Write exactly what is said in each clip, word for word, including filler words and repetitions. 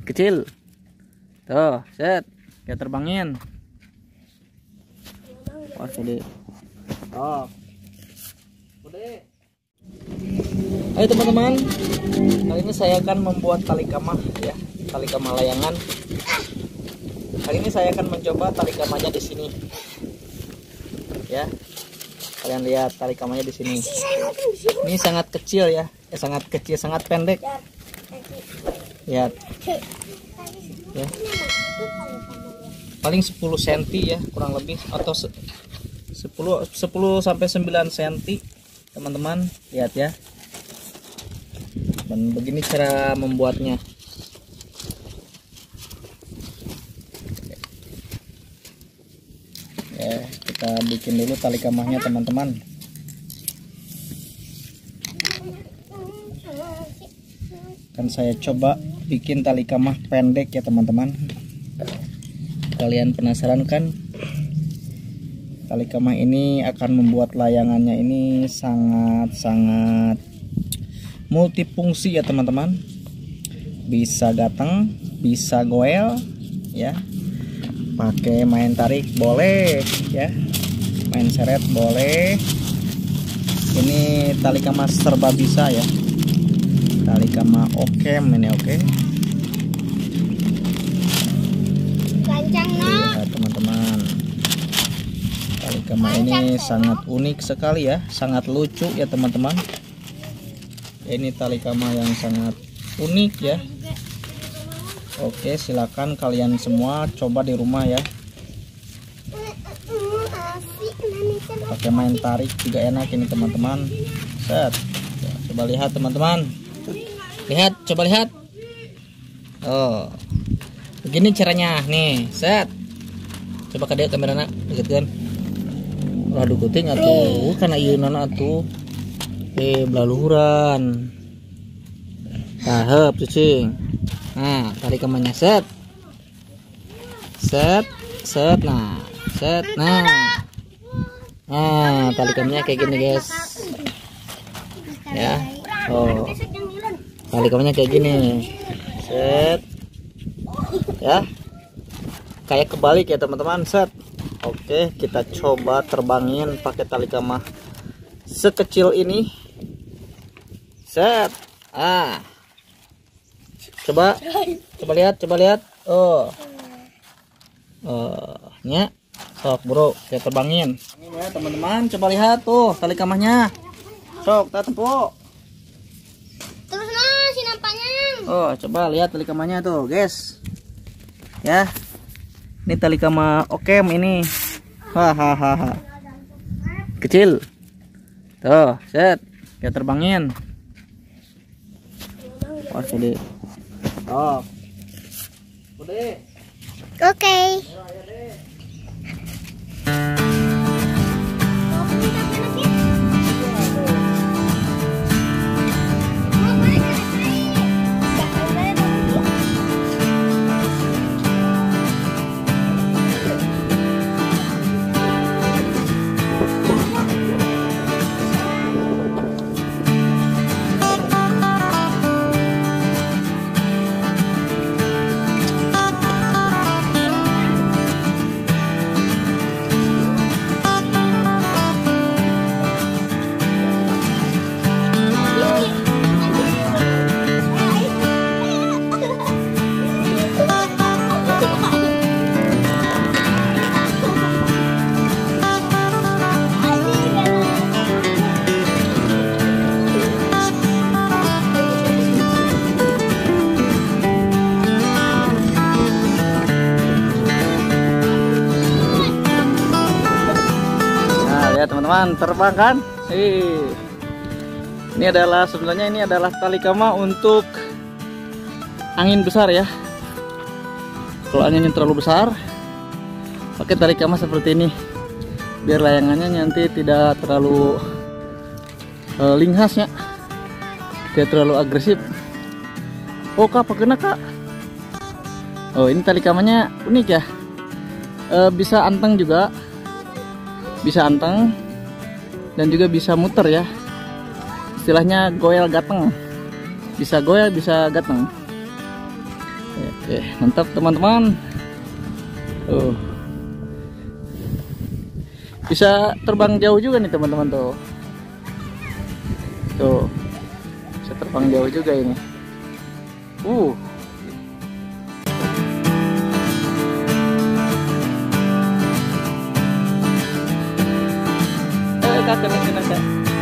kecil. Tuh, set. Kita terbangin. Wah, gede. Oh. Gede. Hai teman-teman. Kali ini saya akan membuat tali kamah ya, tali kamah layangan. Kali ini saya akan mencoba tali kamahnya di sini. Ya. Kalian lihat tali kamahnya di sini. Ini sangat kecil ya. Eh, sangat kecil, sangat pendek. Lihat. Ya. Paling sepuluh sentimeter ya, kurang lebih, atau sepuluh sampai sembilan sentimeter, teman-teman. Lihat ya. Dan begini cara membuatnya. Ya, kita bikin dulu tali kamahnya, teman-teman. Kan saya coba bikin tali kamah pendek ya, teman-teman. Kalian penasaran kan? Tali kamah ini akan membuat layangannya ini sangat-sangat multifungsi ya, teman-teman. Bisa gateng, bisa goel ya. Pakai main tarik boleh ya, main seret boleh. Ini tali kamah serba bisa ya, tali kamah oke, ini oke. Lihat teman-teman, tali kamah ini sangat unik sekali ya, sangat lucu ya teman-teman. Ini tali kamah yang sangat unik ya. Oke, silakan kalian semua coba di rumah ya. Pakai main tarik juga enak ini teman-teman. Set. Coba lihat teman-teman. Lihat, coba lihat. Oh. Begini caranya nih, set. Coba ke dia kamerana deketin. Aduh kuting atuh, kana ieu nana atuh. Eh, belaluhuran. Tahap cicing. Nah, tarik kamahnya, set. Set, set, nah, set, nah. Nah, tali kamahnya kayak gini, guys. Ya. Oh. Tali kamahnya kayak gini. Set. Ya. Kayak kebalik ya, teman-teman, set. Oke, kita coba terbangin pakai tali kamah sekecil ini. Set. Ah. Coba, coba lihat, coba lihat. Oh, oh, nya, sok bro, saya terbangin. Ini ya teman-teman, coba lihat tuh tali kamahnya. Sok, tak tempuk. Terus nah, si nampaknya. Oh, coba lihat tali kamahnya tuh, guys. Ya, ini tali kamah okem ini. Hahaha. Kecil. Tuh, set, kita terbangin. Wah, jadi. Oh, udah. Oke. Teman-teman, terbang kan? Hii. Ini adalah sebenarnya ini adalah tali kamah untuk angin besar ya. Kalau anginnya terlalu besar, pakai tali kamah seperti ini, biar layangannya nanti tidak terlalu uh, linghas ya, tidak terlalu agresif. Oh kak, pakai kak. Oh, ini tali kamahnya unik ya. E, bisa anteng juga, bisa anteng dan juga bisa muter ya. Istilahnya goel gateng, bisa goel bisa gateng. Oke, mantap teman-teman. Uh. Bisa terbang jauh juga nih teman-teman tuh. Tuh. Bisa terbang jauh juga ini. Uh. Eh, kakak nih kakak.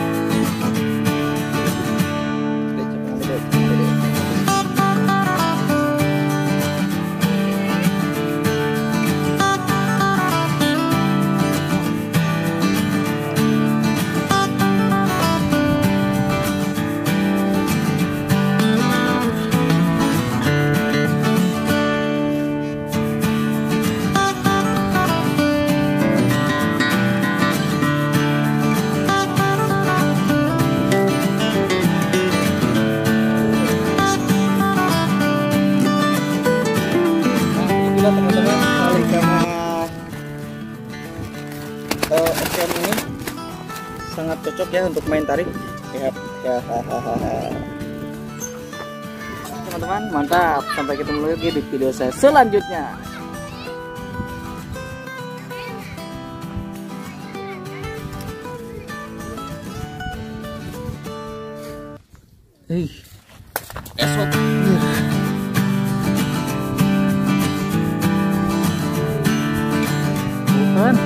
Teman-teman, Talikama uh, S M ini sangat cocok ya untuk main tarik. Ya, ya, teman-teman, mantap. Sampai ketemu lagi di video saya selanjutnya. Hei, esok. Bukan.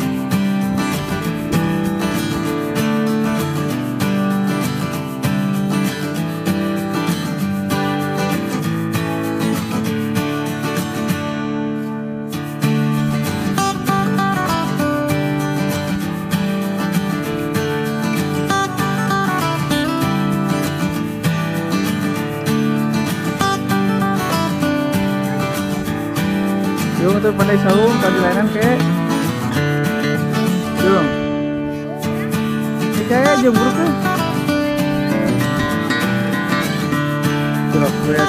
Yung itu pandai saung tadi lainan ke yung ini kayak jemur kan terus beres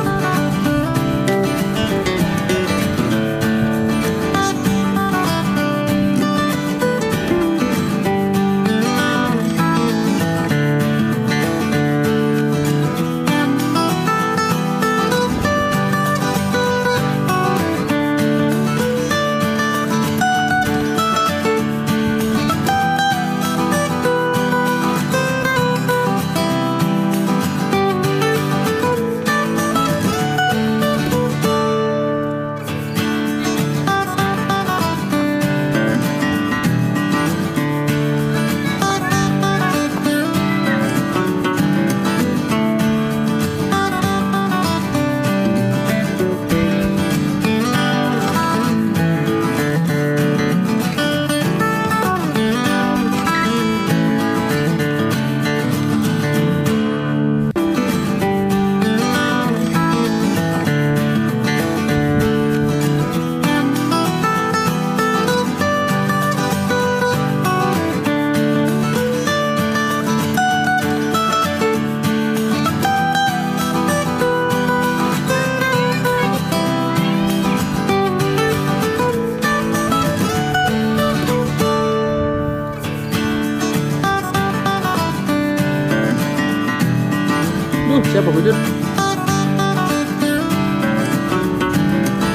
Duh, siapa bujur?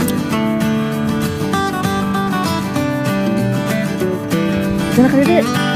Jangan kali deh.